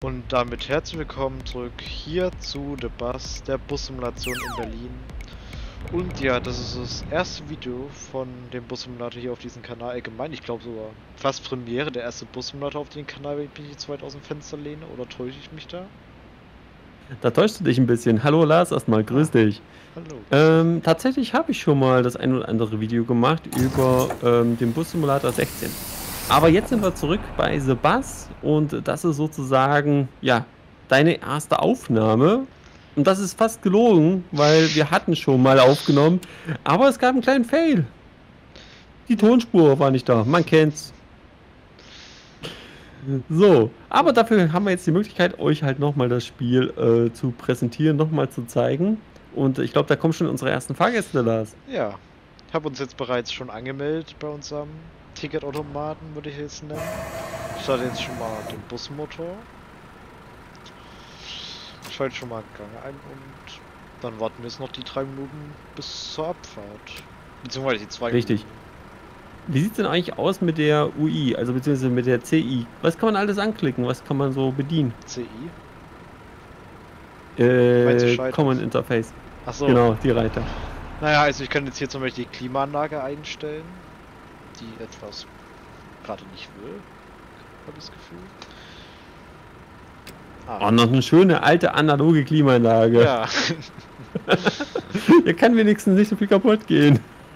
Und damit herzlich willkommen zurück hier zu The Bus, der Bussimulation in Berlin. Und ja, das ist das erste Video von dem Bussimulator hier auf diesem Kanal allgemein. Ich glaube sogar fast Premiere, der erste Bussimulator auf den Kanal, wenn ich mich jetzt weit aus dem Fenster lehne. Oder täusche ich mich da? Da täuschst du dich ein bisschen. Hallo Lars, erstmal, grüß dich. Hallo. Tatsächlich habe ich schon mal das ein oder andere Video gemacht über den Bussimulator 16. Aber jetzt sind wir zurück bei The Bus und das ist sozusagen, ja, deine erste Aufnahme. Und das ist fast gelogen, weil wir hatten schon mal aufgenommen, aber es gab einen kleinen Fail. Die Tonspur war nicht da, man kennt's. So, aber dafür haben wir jetzt die Möglichkeit, euch halt nochmal das Spiel zu präsentieren, nochmal zu zeigen. Und ich glaube, da kommen schon unsere ersten Fahrgäste, Lars. Ja, ich habe uns jetzt bereits schon angemeldet bei unserem Ticketautomaten, würde ich jetzt nennen. Ich starte jetzt schon mal den Busmotor. Schalte schon mal Gang ein und dann warten wir jetzt noch die 3 Minuten bis zur Abfahrt. Beziehungsweise die 2 Richtig. Minuten. Wie sieht es denn eigentlich aus mit der UI, also beziehungsweise mit der CI? Was kann man alles anklicken? Was kann man so bedienen? CI? Meinst du Schaltung? Common Interface. Achso. Genau, die Reiter. Naja, also ich kann jetzt hier zum Beispiel die Klimaanlage einstellen, die etwas gerade nicht will, habe ich das Gefühl. Oh, noch eine schöne alte analoge Klimaanlage. Ja. Hier kann wenigstens nicht so viel kaputt gehen.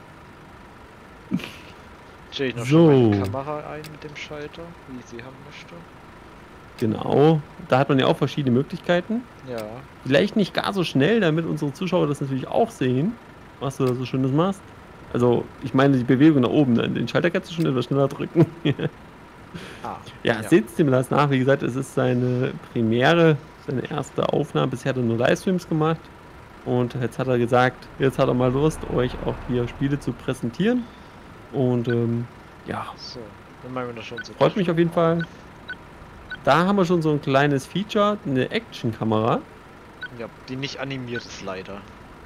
Stelle ich noch So. schon meine Kamera ein mit dem Schalter, wie ich sie haben möchte. Genau, da hat man ja auch verschiedene Möglichkeiten. Ja. Vielleicht nicht gar so schnell, damit unsere Zuschauer das natürlich auch sehen, was du da so Schönes machst. Also, ich meine die Bewegung nach oben, den Schalter kannst du schon etwas schneller drücken. Ja, seht dem Lars nach, wie gesagt, es ist seine Premiere, seine erste Aufnahme. Bisher hat er nur Livestreams gemacht. Und jetzt hat er gesagt, jetzt hat er mal Lust, euch auch hier Spiele zu präsentieren. Und ja, So, dann machen wir das schon so. freut mich auf jeden Fall. Da haben wir schon so ein kleines Feature, eine Action-Kamera. Ja, die nicht animiert ist leider.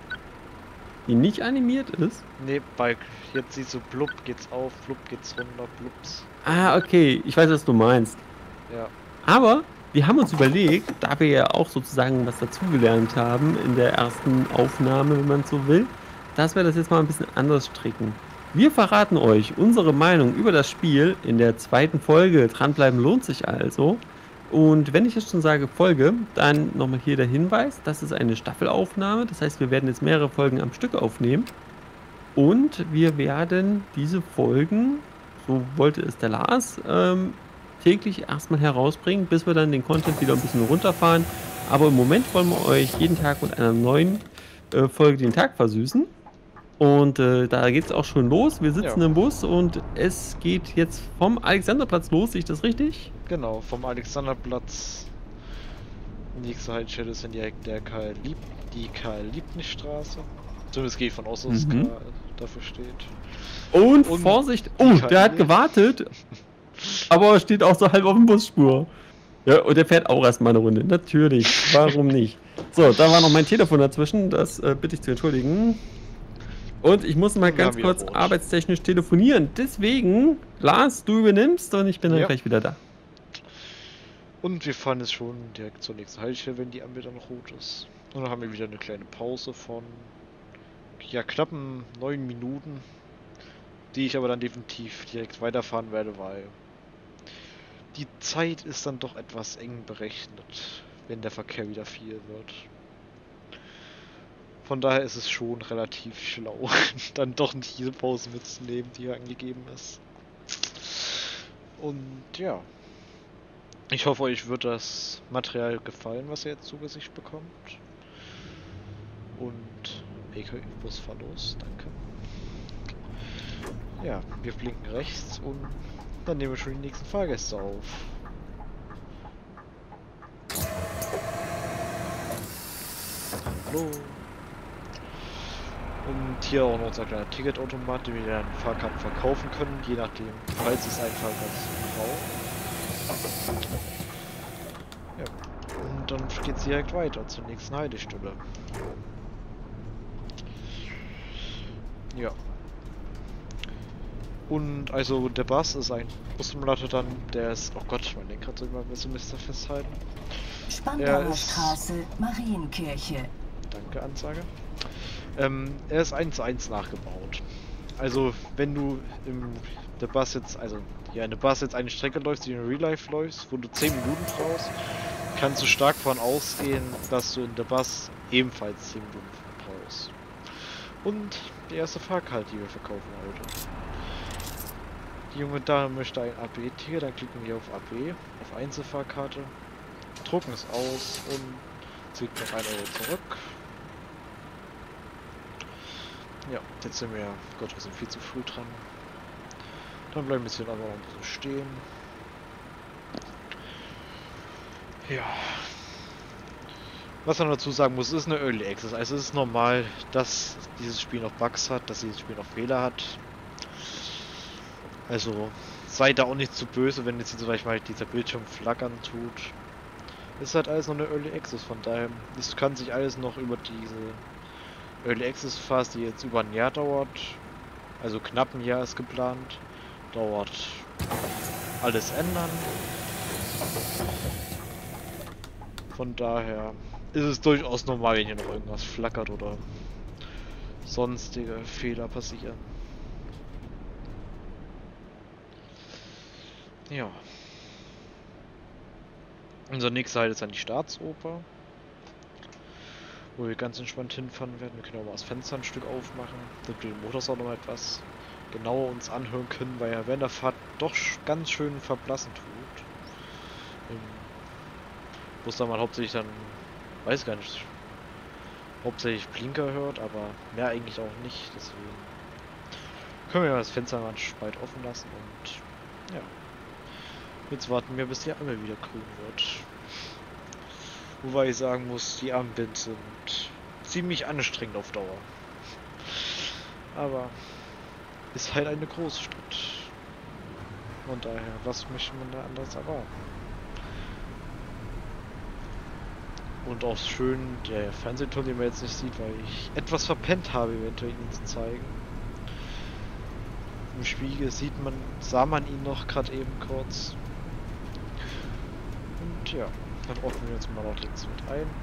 Die nicht animiert ist? Ne, bei jetzt siehst du blub geht's auf, blub geht's runter, blups. Ah, okay, ich weiß, was du meinst. Ja. Aber wir haben uns überlegt, da wir ja auch sozusagen was dazugelernt haben in der ersten Aufnahme, wenn man so will, dass wir das jetzt mal ein bisschen anders stricken. Wir verraten euch unsere Meinung über das Spiel in der zweiten Folge. Dranbleiben lohnt sich also. Und wenn ich jetzt schon sage Folge, dann nochmal hier der Hinweis, das ist eine Staffelaufnahme. Das heißt, wir werden jetzt mehrere Folgen am Stück aufnehmen. Und wir werden diese Folgen, so wollte es der Lars, täglich erstmal herausbringen, bis wir dann den Content wieder ein bisschen runterfahren. Aber im Moment wollen wir euch jeden Tag mit einer neuen Folge den Tag versüßen. Und da geht es auch schon los. Wir sitzen im Bus und es geht jetzt vom Alexanderplatz los. Sehe ich das richtig? Genau, vom Alexanderplatz. Nächste Haltestelle ist dann direkt die Karl-Liebknecht-Straße. Zumindest gehe ich von aus, dass es Karl dafür steht. Und Vorsicht! Oh, der hat gewartet. Aber steht auch so halb auf dem Busspur. Ja, und der fährt auch erstmal eine Runde. Natürlich. Warum nicht? So, da war noch mein Telefon dazwischen. Das bitte ich zu entschuldigen. Und ich muss mal ganz kurz arbeitstechnisch telefonieren. Deswegen, Lars, du übernimmst und ich bin dann gleich wieder da. Und wir fahren jetzt schon direkt zur nächsten Haltestelle, wenn die Ampel dann rot ist. Und dann haben wir wieder eine kleine Pause von ja, knappen 9 Minuten, die ich aber dann definitiv direkt weiterfahren werde, weil die Zeit ist dann doch etwas eng berechnet, wenn der Verkehr wieder viel wird. Von daher ist es schon relativ schlau, dann doch nicht diese Pause mitzunehmen, die hier angegeben ist. Und ja, ich hoffe, euch wird das Material gefallen, was ihr jetzt zu Gesicht bekommt. Und PKW-Bus fahr los, danke. Ja, wir blinken rechts und dann nehmen wir schon die nächsten Fahrgäste auf. Hallo. Und hier auch noch unser kleiner Ticketautomat, den wir dann Fahrkarten verkaufen können, je nachdem, falls es ein Fahrgast braucht. Ja. Und dann geht es direkt weiter zur nächsten Haltestelle. Ja. Und also der Bus ist ein Bussimulator dann, der ist, oh Gott, mein Lenkrad soll mal so ein bisschen festhalten. Spandauer Straße, Marienkirche. Danke, Ansage. Er ist 1:1 nachgebaut. Also, wenn du in der Bus jetzt, in der Bus jetzt eine Strecke läufst, die in Real Life läufst, wo du 10 Minuten brauchst, kannst du stark davon ausgehen, dass du in der Bus ebenfalls 10 Minuten brauchst. Und die erste Fahrkarte, die wir verkaufen heute. Die junge Dame möchte ein AB-Ticket, dann klicken wir auf AB, auf Einzelfahrkarte, drucken es aus und zieht noch 1 Euro zurück. Ja, jetzt sind wir, Gott, wir sind viel zu früh dran. Dann bleiben wir jetzt hier aber noch ein bisschen stehen. Ja. Was man dazu sagen muss, ist eine Early Access. Also es ist normal, dass dieses Spiel noch Bugs hat, dass dieses Spiel noch Fehler hat. Also seid da auch nicht zu böse, wenn jetzt hier zum Beispiel dieser Bildschirm flackern tut. Ist halt alles noch eine Early Access, von daher, es kann sich alles noch über diese Early Access Phase, die jetzt über ein Jahr dauert, also knapp ein Jahr ist geplant, dauert, alles ändern. Von daher ist es durchaus normal, wenn hier noch irgendwas flackert oder sonstige Fehler passieren. Ja. Unser nächster Halt ist dann die Staatsoper, wo wir ganz entspannt hinfahren werden. Wir können auch mal das Fenster ein Stück aufmachen, damit wir den Motor auch noch mal etwas genauer uns anhören können, weil er während der Fahrt doch ganz schön verblassen tut. Muss da mal hauptsächlich dann, weiß gar nicht, hauptsächlich Blinker hört, aber mehr eigentlich auch nicht, deswegen können wir das Fenster mal weit offen lassen und ja. Jetzt warten wir, bis die Ampel wieder grün wird. Wobei ich sagen muss, die Ampeln sind ziemlich anstrengend auf Dauer. Aber ist halt eine Großstadt. Und daher, was möchte man da anders erwarten? Und auch schön, der Fernsehturm, den man jetzt nicht sieht, weil ich etwas verpennt habe, eventuell ihn zu zeigen. Im Spiegel sah man ihn noch gerade eben kurz. Und ja, dann ordnen wir uns mal noch links mit ein.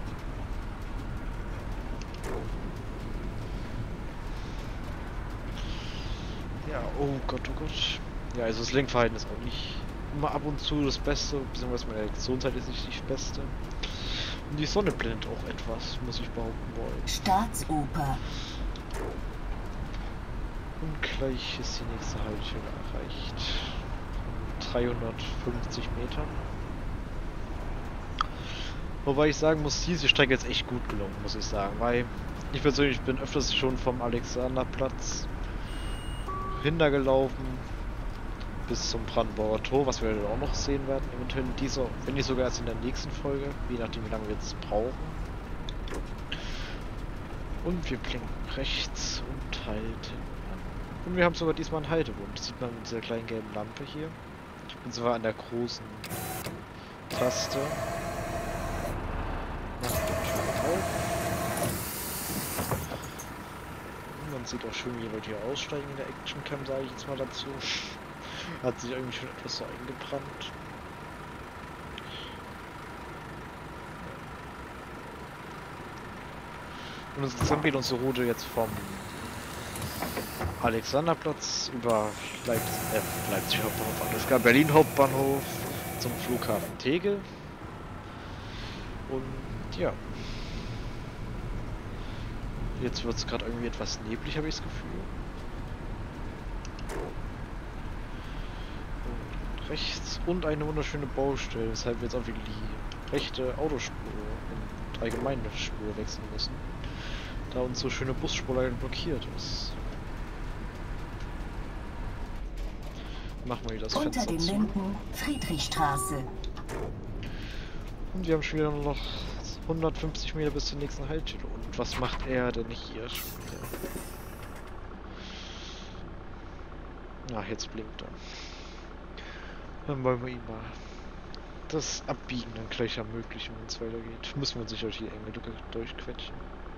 Ja, oh Gott, oh Gott. Ja, also das Lenkverhalten ist auch nicht immer ab und zu das Beste, beziehungsweise meine Reaktionszeit ist nicht die beste. Und die Sonne blendet auch etwas, muss ich behaupten wollen. Staatsoper. Und gleich ist die nächste Haltestelle erreicht. 350 Metern. Wobei ich sagen muss, diese Strecke ist echt gut gelungen, muss ich sagen. Weil ich persönlich bin öfters schon vom Alexanderplatz hintergelaufen bis zum Brandenburger Tor, was wir auch noch sehen werden. Eventuell in dieser, wenn nicht sogar erst in der nächsten Folge, je nachdem wie lange wir jetzt brauchen. Und wir blinken rechts und halten an. Und wir haben sogar diesmal einen Haltebund. Das sieht man mit dieser kleinen gelben Lampe hier. Und zwar an der großen Taste. Macht den schön auf. Und man sieht auch schön, wie Leute hier aussteigen in der Actioncam, sage ich jetzt mal dazu. Hat sich irgendwie schon etwas so eingebrannt. Und insgesamt geht unsere Route jetzt vom Alexanderplatz über Leipzig Hauptbahnhof, alles klar, Berlin Hauptbahnhof zum Flughafen Tegel. Und ja. Jetzt wird es gerade irgendwie etwas neblig, habe ich das Gefühl. Und rechts und eine wunderschöne Baustelle, weshalb wir jetzt auch wieder die rechte Autospur und allgemeine Spur wechseln müssen. Da unsere schöne Busspur leider blockiert ist. Machen wir hier das Unter Fenster den zu. Linden, Friedrichstraße. Und wir haben schon wieder nur noch 150 Meter bis zur nächsten Haltestelle. Und was macht er denn hier schon wieder? Na, jetzt blinkt er. Dann wollen wir ihn mal das Abbiegen dann gleich ermöglichen, wenn es weitergeht. Müssen wir uns sicher durch die enge Lücke durchquetschen.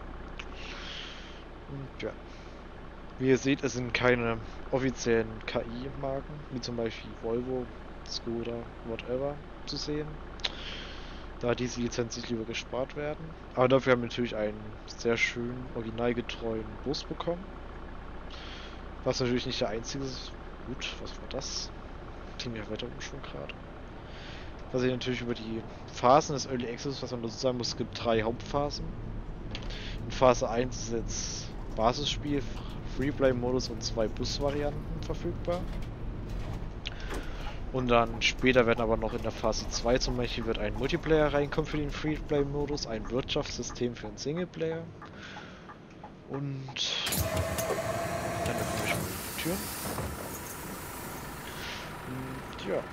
Und ja. Wie ihr seht, es sind keine offiziellen KI-Marken, wie zum Beispiel Volvo, Skoda, whatever, zu sehen. da diese Lizenz sich lieber gespart werden. Aber dafür haben wir natürlich einen sehr schönen, originalgetreuen Bus bekommen. Was natürlich nicht der einzige ist. Gut, was war das? Klingt ja weiter Umschwung gerade. Was ich natürlich über die Phasen des Early Access, was man dazu sagen muss, es gibt 3 Hauptphasen. In Phase 1 ist jetzt Basisspiel, Freeplay-Modus und 2 Bus-Varianten verfügbar. Und dann später werden aber noch in der Phase 2 zum Beispiel wird ein Multiplayer reinkommen für den Freeplay-Modus, ein Wirtschaftssystem für den Singleplayer. Und dann öffnen wir schon mal die Türen. Und ja.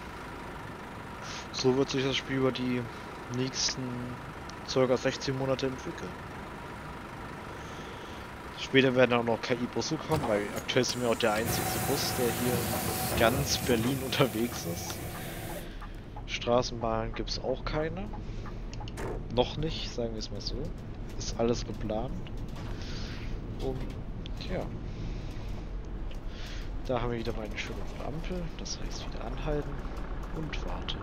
So wird sich das Spiel über die nächsten ca. 16 Monate entwickeln. Später werden auch noch KI-Busse kommen, weil aktuell sind wir auch der einzige Bus, der hier in ganz Berlin unterwegs ist. Straßenbahn gibt es auch keine. Noch nicht, sagen wir es mal so. Ist alles geplant. Und ja. Da haben wir wieder mal eine schöne Ampel, das heißt wieder anhalten und warten.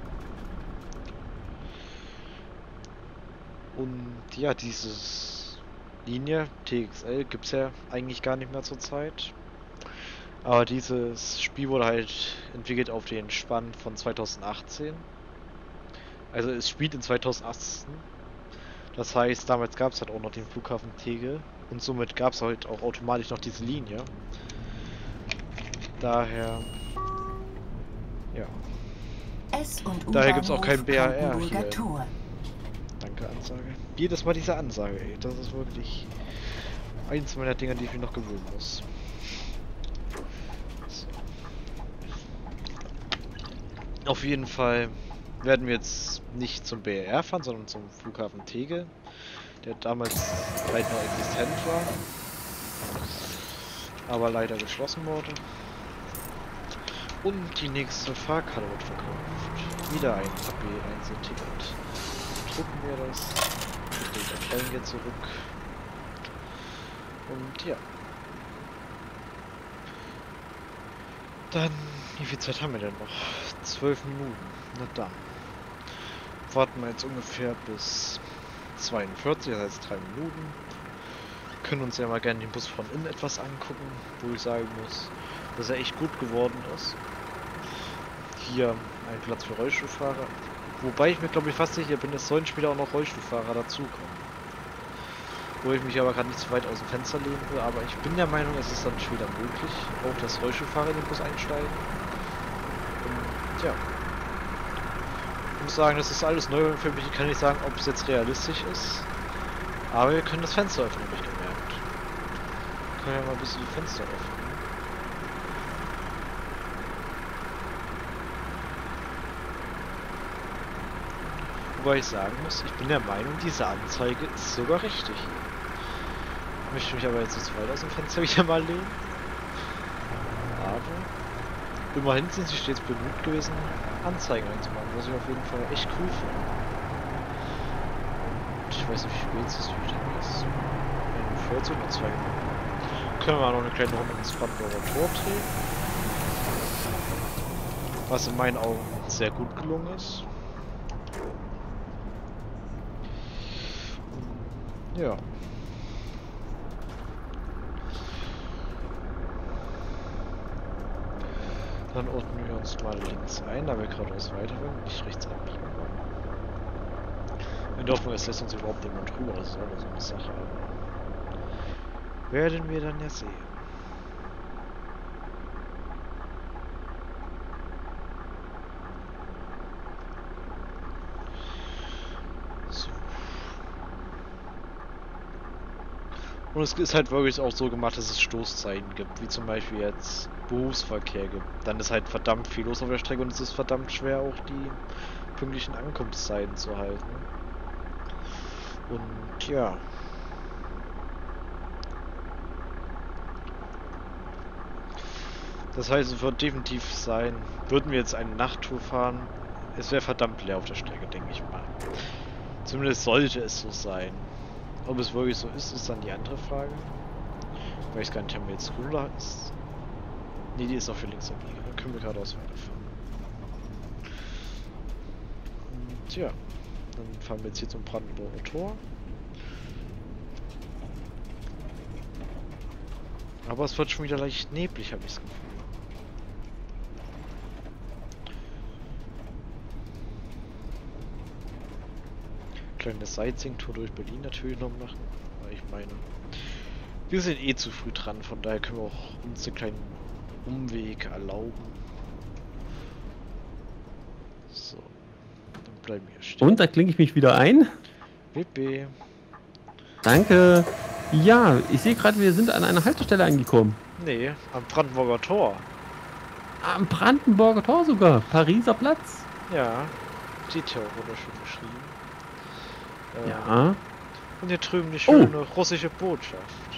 Und ja, dieses Linie TXL gibt es ja eigentlich gar nicht mehr zur Zeit. Aber dieses Spiel wurde halt entwickelt auf den Spann von 2018. Also es spielt in 2018. Das heißt, damals gab es halt auch noch den Flughafen Tegel. Und somit gab es halt auch automatisch noch diese Linie. Daher... Ja. Daher gibt es auch kein BAR hier. Danke, Ansage. Jedes Mal diese Ansage, ey. Das ist wirklich eins meiner Dinger, die ich mir noch gewöhnen muss. So. Auf jeden Fall werden wir jetzt nicht zum BER fahren, sondern zum Flughafen Tegel, der damals halt noch existent war, aber leider geschlossen wurde. Und die nächste Fahrkarte wird verkauft. Wieder ein AB-Einzelticket. Drucken wir das. Ich stellen wir zurück. Und ja. Dann, wie viel Zeit haben wir denn noch? 12 Minuten. Na dann. Warten wir jetzt ungefähr bis 42, das heißt 3 Minuten. Können uns ja mal gerne den Bus von innen etwas angucken, wo ich sagen muss, dass er echt gut geworden ist. Hier ein Platz für Rollstuhlfahrer. Wobei ich mir glaube ich fast sicher bin, es sollen später auch noch Rollstuhlfahrer dazukommen. Wo ich mich aber gerade nicht zu weit aus dem Fenster lehnen will, aber ich bin der Meinung, es ist dann später möglich, auch dass Rollstuhlfahrer in den Bus einsteigen. Und ja. Ich muss sagen, das ist alles neu für mich. Ich kann nicht sagen, ob es jetzt realistisch ist. Aber wir können das Fenster öffnen, habe ich gemerkt. Wir können ja mal ein bisschen die Fenster öffnen. Wobei ich sagen muss, ich bin der Meinung, diese Anzeige ist sogar richtig. Ich möchte mich aber jetzt nicht zu weit aus dem Fenster wieder mal lehnen. Aber immerhin sind sie stets bemüht gewesen, Anzeigen einzumachen, was ich auf jeden Fall echt cool finde. Und ich weiß nicht, wie spät es ist, wie ist. 41 oder 2 Minuten. Können wir noch eine kleine Runde ins Brandenburger Tor drehen. Was in meinen Augen sehr gut gelungen ist. Ja. Dann ordnen wir uns mal links ein, da wir geradeaus weiter wollen, nicht rechts abbiegen wollen. In der Hoffnung, es lässt uns überhaupt jemand drüber, das ist auch so eine Sache. Werden wir dann ja sehen. Und es ist halt wirklich auch so gemacht, dass es Stoßzeiten gibt, wie zum Beispiel jetzt Berufsverkehr gibt. Dann ist halt verdammt viel los auf der Strecke und es ist verdammt schwer, auch die pünktlichen Ankunftszeiten zu halten. Und ja. Das heißt, es wird definitiv sein, würden wir jetzt eine Nachttour fahren, es wäre verdammt leer auf der Strecke, denke ich mal. Zumindest sollte es so sein. Ob es wirklich so ist, ist dann die andere Frage. Weil ich gar nicht, haben wir jetzt grün ist. Ne, die ist auch für links abbiegen. Dann können wir geradeaus weiterfahren. ja, dann fahren wir jetzt hier zum Brandenburger Tor. Aber es wird schon wieder leicht neblig, habe ich das Gefühl. Kleine Sightseeing-Tour durch Berlin natürlich noch machen. Aber ich meine, wir sind eh zu früh dran, von daher können wir auch uns einen kleinen Umweg erlauben. So, dann bleiben wir stehen. Und da klinke ich mich wieder ein. WP. Danke. Ja, ich sehe gerade, wir sind an einer Haltestelle angekommen. Nee, am Brandenburger Tor. Am Brandenburger Tor sogar. Pariser Platz. Ja, steht ja auch wunderschön geschrieben. Ja. Und hier drüben die schöne russische Botschaft.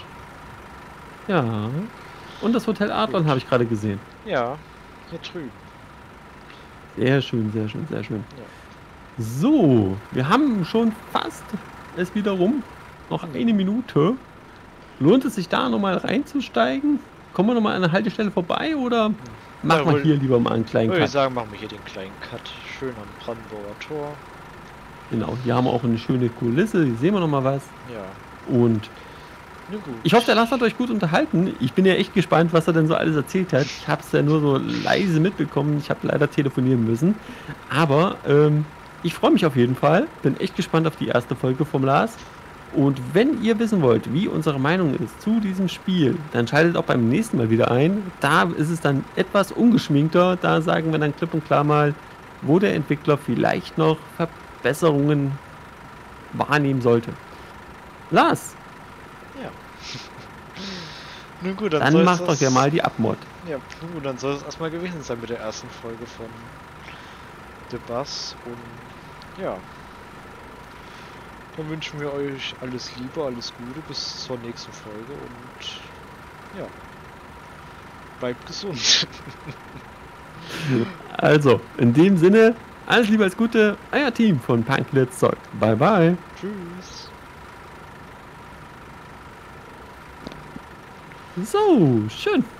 Ja. Und das Hotel Adlon habe ich gerade gesehen. Ja, hier drüben. Sehr schön, sehr schön, sehr schön. Ja. So, wir haben schon fast es wieder rum. Noch eine Minute. Lohnt es sich da nochmal reinzusteigen? Kommen wir nochmal an der Haltestelle vorbei oder machen wir hier lieber mal einen kleinen Würde ich Cut? sagen, machen wir hier den kleinen Cut. Schön am Brandenburger Tor. Genau, hier haben wir auch eine schöne Kulisse. Hier sehen wir nochmal was. Ja, Und na gut. ich hoffe, der Lars hat euch gut unterhalten. Ich bin ja echt gespannt, was er denn so alles erzählt hat. Ich habe es ja nur so leise mitbekommen. Ich habe leider telefonieren müssen. Aber ich freue mich auf jeden Fall. Bin echt gespannt auf die erste Folge vom Lars. Und wenn ihr wissen wollt, wie unsere Meinung ist zu diesem Spiel, dann schaltet auch beim nächsten Mal wieder ein. Da ist es dann etwas ungeschminkter. Da sagen wir dann klipp und klar mal, wo der Entwickler vielleicht noch Verbesserungen wahrnehmen sollte. Lars, Ja. Nun gut, dann soll macht es doch ja mal die Abmod. Ja, nun gut, dann soll es erstmal gewesen sein mit der ersten Folge von The Buzz. Und ja. Dann wünschen wir euch alles Liebe, alles Gute bis zur nächsten Folge und ja. Bleibt gesund. Also, in dem Sinne, alles Liebe, alles Gute, euer Team von Punklets Zeug. Bye, bye. Tschüss. So, schön.